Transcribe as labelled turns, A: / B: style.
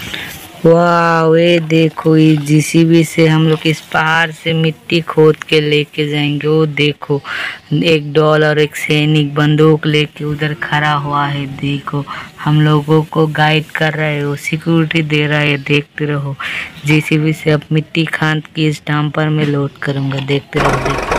A: वाह, ये देखो, ये जेसीबी से हम लोग इस पहाड़ से मिट्टी खोद के लेके जाएंगे। वो देखो, एक डॉल और एक सैनिक बंदूक लेके उधर खड़ा हुआ है। देखो, हम लोगों को गाइड कर रहा है, वो सिक्योरिटी दे रहा है। देखते रहो, जेसीबी से अब मिट्टी खान के इस डंपर में लोड करूंगा। देखते रहो।